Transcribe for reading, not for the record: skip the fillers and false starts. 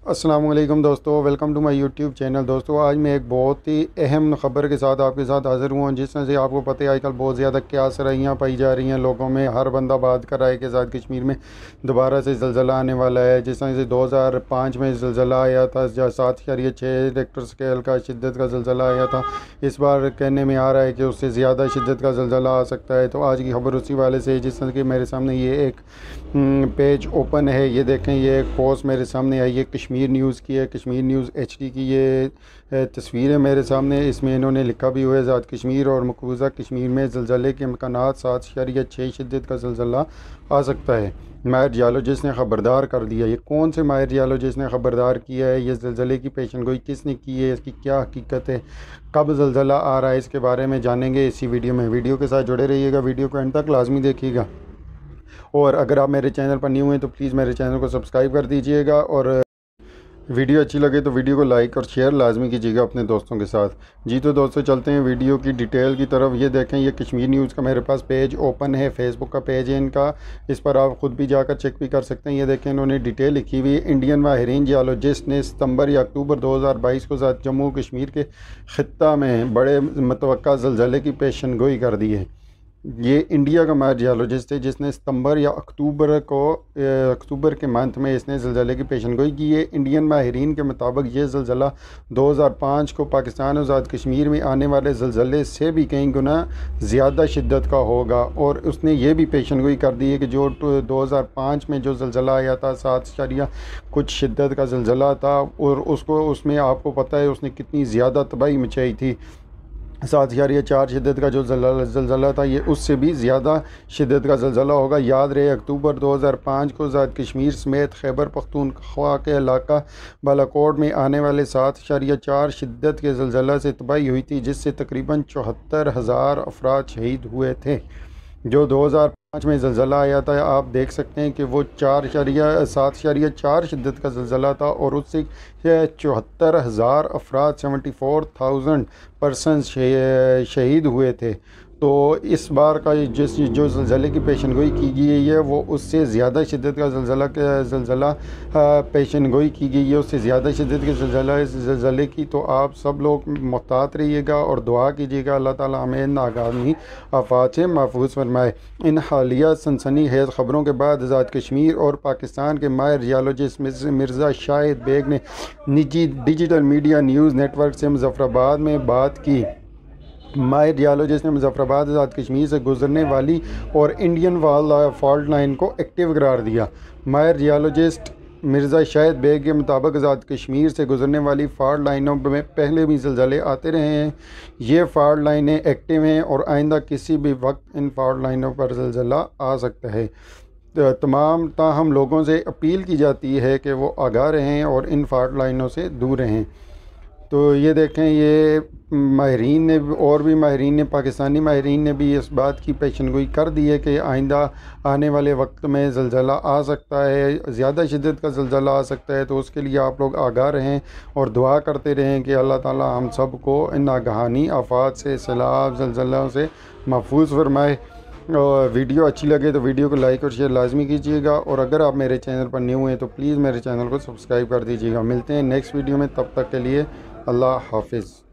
अस्सलामुअलैकुम दोस्तों, welcome to my YouTube channel. दोस्तों, आज मैं एक बहुत ही अहम खबर के साथ आपके साथ हाज़िर हुआ हूँ, जिसमें से आपको पता है आजकल बहुत ज़्यादा क्या सराहियाँ पाई जा रही हैं लोगों में। हर बंदा बात कर रहा है कि साथ कश्मीर में दोबारा से ज़लज़ला आने वाला है। जिस तरह से 2005 में ज़लज़ला आया था, 7.6 रेक्टर स्केल का शिद्दत का ज़लज़ला आया था, इस बार कहने में आ रहा है कि उससे ज़्यादा शिद्दत का ज़लज़ला आ सकता है। तो आज की खबर उसी वाले से है। जिस तरह कि मेरे सामने ये एक पेज ओपन है, ये देखें, ये एक पोस्ट मेरे सामने आई है, कश्मीर न्यूज़ की है, कश्मीर न्यूज़ HD की ये तस्वीर है मेरे सामने। इसमें इन्होंने लिखा भी हुआ है, ज़ात कश्मीर और मकबूजा कश्मीर में ज़लज़ले के इम्कानात 7.6 शिद्दत का ज़लज़ला आ सकता है। माहिर जियोलॉजिस्ट ने ख़बरदार कर दिया। ये कौन से माहिर जियोलॉजिस्ट ने ख़बरदार किया है? ये ज़लज़ले की पेशनगोई किसने की है? इसकी क्या हकीकत है? कब ज़लज़ला आ रहा है? इसके बारे में जानेंगे इसी वीडियो में। वीडियो के साथ जुड़े रहिएगा, वीडियो को एंड तक लाजमी देखिएगा। और अगर आप मेरे चैनल पर न्यू हैं तो प्लीज़ मेरे चैनल को सब्सक्राइब कर दीजिएगा, और वीडियो अच्छी लगे तो वीडियो को लाइक और शेयर लाजमी कीजिएगा अपने दोस्तों के साथ। जी तो दोस्तों, चलते हैं वीडियो की डिटेल की तरफ। ये देखें, ये कश्मीर न्यूज़ का मेरे पास पेज ओपन है, फेसबुक का पेज है इनका, इस पर आप ख़ुद भी जाकर चेक भी कर सकते हैं। ये देखें, इन्होंने डिटेल लिखी हुई है। इंडियन माहिरीन जियोलॉजिस्ट ने सितंबर या अक्टूबर 2022 को साथ जम्मू कश्मीर के ख़ित्ता में बड़े मतवक्का ज़लज़ले की पेशनगोई कर दी है। ये इंडिया का माहिर जियोलॉजिस्ट है, जिसने सितंबर या अक्टूबर के मंथ में इसने ज़लज़ले की पेशनगोई की है। इंडियन माहिरीन के मुताबिक ये ज़लज़ला 2005 को पाकिस्तान और आज़ाद कश्मीर में आने वाले ज़लज़ले से भी कई गुना ज़्यादा शिद्दत का होगा। और उसने ये भी पेशनगोई कर दी है कि जो 2005 में जो ज़लज़ला आया था, 7 कुछ शिद्दत का ज़लज़ला था, और उसमें आपको पता है उसने कितनी ज़्यादा तबाही मचाई थी। 7.4 शिद्दत का जो ज़लज़ला था, ये उससे भी ज़्यादा शिद्दत का ज़लज़ला होगा। याद रहे, अक्टूबर 2005 को आज़ाद कश्मीर समेत खैबर पख्तूनख्वा के इलाका बालाकोट में आने वाले 7.4 शिद्दत के ज़लज़ला से तबाही हुई थी, जिससे तकरीबन 74,000 अफराद शहीद हुए थे। जो 2005 में ज़लज़ला आया था, आप देख सकते हैं कि वो 7.4 शिद्दत का ज़लज़ला था, और उससे 74,000 अफराद 74,000 पर्सन शहीद हुए थे। तो इस बार का जो ज़लज़ले की पेशनगोई की गई है, वो उससे ज़्यादा शिद्दत का ज़लज़ला पेशनगोई की गई है, उससे ज़्यादा शिद्दत के ज़लज़ले की। तो आप सब लोग मुहतात रहिएगा और दुआ कीजिएगा, अल्लाह ताला हमें नागामी आफात से महफूज फरमाए। इन हालिया सनसनीखेज़ ख़बरों के बाद आज़ाद कश्मीर और पाकिस्तान के माहिर जियोलॉजिस्ट मिर्ज़ा शाहिद बेग ने निजी डिजिटल मीडिया न्यूज़ नेटवर्क से मुज़फ़्फ़राबाद में बात की। माहिर जियोलॉजिस्ट ने मुज़फ़्फ़राबाद आज़ाद कश्मीर से गुजरने वाली और इंडियन फॉल्ट लाइन को एक्टिव करार दिया। माहिर जियोलॉजिस्ट मिर्ज़ा शाहिद बेग के मुताबिक आज़ाद कश्मीर से गुजरने वाली फॉल्ट लाइनों में पहले भी ज़लज़ले आते रहे हैं। ये फॉल्ट लाइनें एक्टिव हैं और आइंदा किसी भी वक्त इन फॉल्ट लाइनों पर ज़लज़ला आ सकता है। तमाम ताहम लोगों से अपील की जाती है कि वो आगाह रहें और इन फॉल्ट लाइनों से दूर रहें। तो ये देखें, ये माहिरीन ने और भी माहिरीन ने, पाकिस्तानी माहिरीन ने भी इस बात की पेशनगोई कर दी है कि आइंदा आने वाले वक्त में ज़लज़ला आ सकता है, ज़्यादा शिद्दत का ज़लज़ला आ सकता है। तो उसके लिए आप लोग आगाह रहें और दुआ करते रहें कि अल्लाह ताला हम सब को इन नागहानी आफात से, सैलाब, ज़लज़लों से महफूज फरमाए। और वीडियो अच्छी लगे तो वीडियो को लाइक और शेयर लाजमी कीजिएगा, और अगर आप मेरे चैनल पर न्यू हैं तो प्लीज़ मेरे चैनल को सब्सक्राइब कर दीजिएगा। मिलते हैं नेक्स्ट वीडियो में, तब तक के लिए अल्लाह हाफिज़।